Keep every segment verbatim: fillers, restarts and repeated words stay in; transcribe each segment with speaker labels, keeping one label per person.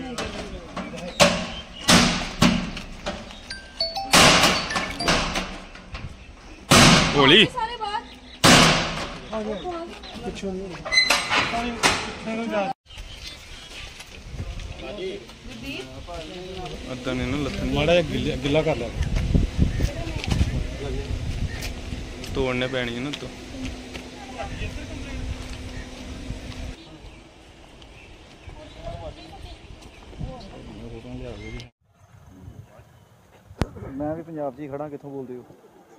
Speaker 1: होली अद्धा नहीं ना लत्थन माड़ा गिला गिला कर ला तोड़ने पैनी है ना तो
Speaker 2: मैं भी पंजाब जी खड़ा कितों बोलते हो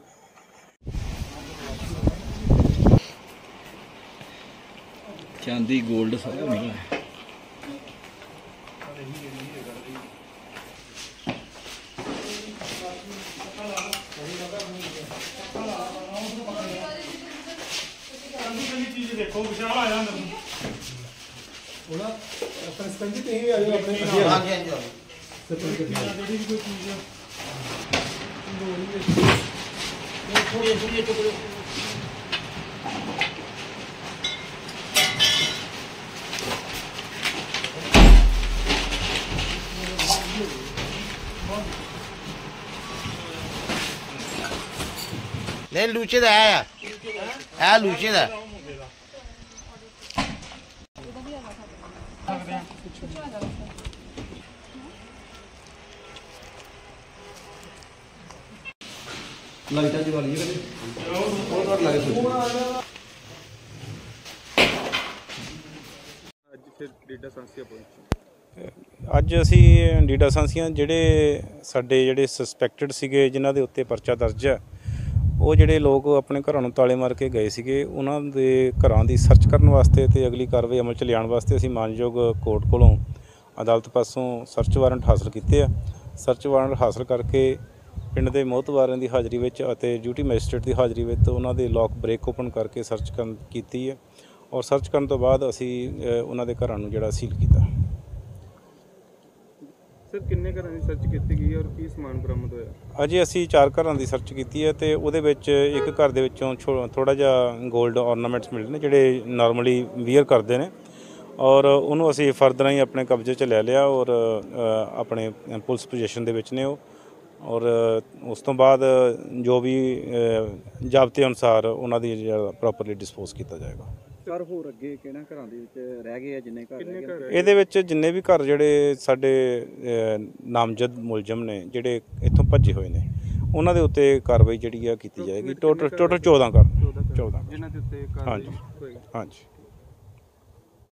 Speaker 2: चांदी गोल्ड सब मिला है
Speaker 3: देखो विशाल आया अंदर थोड़ा अपने स्पंजी पे ही आ जाओ अपने हां जी हां जी सरपंच की कोई चीज है थोड़ी थोड़ी टुकड़े
Speaker 4: नहीं लूचे दा है है लूचे दा
Speaker 2: लाइटा जगा लीजिए कभी और और लगे सोचो
Speaker 1: ਅੱਜ ਫਿਰ ਡੀਡਾ ਸੰਸੀਆ ਪਹੁੰਚੇ
Speaker 5: ਅੱਜ ਅਸੀਂ ਡੀਡਾ ਸੰਸੀਆਂ ਜਿਹੜੇ ਸਾਡੇ ਜਿਹੜੇ ਸਸਪੈਕਟਡ ਸੀਗੇ ਜਿਨ੍ਹਾਂ ਦੇ ਉੱਤੇ ਪਰਚਾ ਦਰਜ ਹੈ ਉਹ ਜਿਹੜੇ ਲੋਕ ਆਪਣੇ ਘਰਾਂ ਨੂੰ ਤਾਲੇ ਮਾਰ ਕੇ ਗਏ ਸੀਗੇ ਉਹਨਾਂ ਦੇ ਘਰਾਂ ਦੀ ਸਰਚ ਕਰਨ ਵਾਸਤੇ ਤੇ ਅਗਲੀ ਕਾਰਵਾਈ ਅਮਲ 'ਚ ਲਿਆਉਣ ਵਾਸਤੇ ਅਸੀਂ ਮਾਨਯੋਗ ਕੋਰਟ ਕੋਲੋਂ ਅਦਾਲਤ ਪਾਸੋਂ ਸਰਚ ਵਾਰੰਟ ਹਾਸਲ ਕੀਤੇ ਆ। ਸਰਚ ਵਾਰੰਟ ਹਾਸਲ ਕਰਕੇ ਪਿੰਡ ਦੇ ਮੋਹਤਵਾਰਾਂ ਦੀ ਹਾਜ਼ਰੀ ਵਿੱਚ ਅਤੇ ਡਿਊਟੀ ਮੈਜਿਸਟ੍ਰੇਟ ਦੀ ਹਾਜ਼ਰੀ ਵਿੱਚ ਉਹਨਾਂ ਦੇ ਲੋਕ ਬ੍ਰੇਕ ਓਪਨ ਕਰਕੇ ਸਰਚ ਕਰਨ ਕੀਤੀ ਹੈ ਔਰ ਸਰਚ ਕਰਨ ਤੋਂ ਬਾਅਦ ਅਸੀਂ ਉਹਨਾਂ ਦੇ ਘਰਾਂ ਨੂੰ ਜਿਹੜਾ ਸੀਲ ਕੀਤਾ।
Speaker 1: ਸਰ ਕਿੰਨੇ ਘਰਾਂ ਦੀ ਸਰਚ ਕੀਤੀ ਗਈ ਔਰ ਕੀ ਸਮਾਨ ਬਰਾਮਦ ਹੋਇਆ?
Speaker 5: ਅਜੇ ਅਸੀਂ ਚਾਰ ਘਰਾਂ ਦੀ ਸਰਚ ਕੀਤੀ ਹੈ ਤੇ ਉਹਦੇ ਵਿੱਚ ਇੱਕ ਘਰ ਦੇ ਵਿੱਚੋਂ ਥੋੜ੍ਹਾ ਜਿਹਾ ਗੋਲਡ ਔਰਨਾਮੈਂਟਸ ਮਿਲੇ ਨੇ ਜਿਹੜੇ ਨਾਰਮਲੀ ਵੀਅਰ ਕਰਦੇ ਨੇ ਔਰ ਉਹਨੂੰ ਅਸੀਂ ਫਰਦਰ ਹੀ ਆਪਣੇ ਕਬਜ਼ੇ 'ਚ ਲੈ ਲਿਆ ਔਰ ਆਪਣੇ ਪੁਲਿਸ ਪੋਜੀਸ਼ਨ ਦੇ ਵਿੱਚ ਨੇ ਉਹ ਔਰ ਉਸ ਤੋਂ ਬਾਅਦ ਜੋ ਵੀ ਜ਼ਾਬਤੇ ਅਨੁਸਾਰ ਉਹਨਾਂ ਦੀ ਪ੍ਰੋਪਰਲੀ ਡਿਸਪੋਜ਼ ਕੀਤਾ ਜਾਏਗਾ।
Speaker 2: ਚਾਰ ਹੋਰ ਅੱਗੇ ਕਿਹਨਾਂ ਘਰਾਂ ਦੇ ਵਿੱਚ ਰਹਿ ਗਏ ਆ ਜਿੰਨੇ ਘਰ ਰਹਿ ਗਏ
Speaker 5: ਇਹਦੇ ਵਿੱਚ ਜਿੰਨੇ ਵੀ ਘਰ ਜਿਹੜੇ ਸਾਡੇ ਨਾਮਜ਼ਦ ਮੁਲਜ਼ਮ ਨੇ ਜਿਹੜੇ ਇੱਥੋਂ ਭੱਜੇ ਹੋਏ ਨੇ ਉਹਨਾਂ ਦੇ ਉੱਤੇ ਕਾਰਵਾਈ ਜਿਹੜੀ ਆ ਕੀਤੀ ਜਾਏਗੀ। ਟੋਟਲ ਟੋਟਲ ਚੌਦਾਂ ਘਰ ਚੌਦਾਂ
Speaker 1: ਜਿਨ੍ਹਾਂ ਦੇ ਉੱਤੇ
Speaker 5: ਹਾਂਜੀ
Speaker 1: ਹੋਏਗਾ।
Speaker 5: ਹਾਂਜੀ।